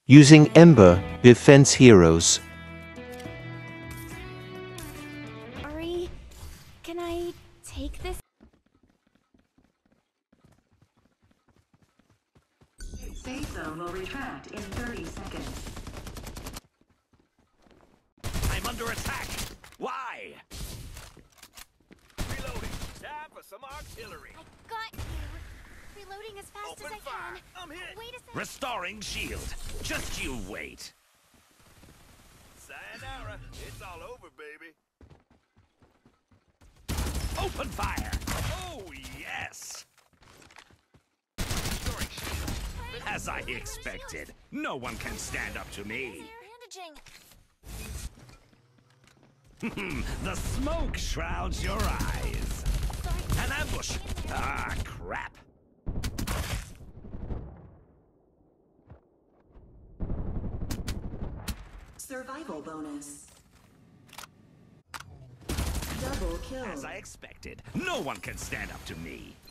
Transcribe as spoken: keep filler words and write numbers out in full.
Using Ember, defense heroes. Sorry, can I take this? Safe zone will retract in thirty seconds. I'm under attack! Why? Reloading. Time for some artillery. I got you. Reloading as fast Open as I fire. can. I'm hit. Wait a second. Restoring shield. Just you wait. Sayonara. It's all over, baby. Open fire! Oh, yes! Restoring shield. As I expected. No one can stand up to me. Air bandaging. The smoke shrouds your eyes. Sorry. An ambush! Ah, crap! Survival bonus. Double kill. As I expected. No one can stand up to me.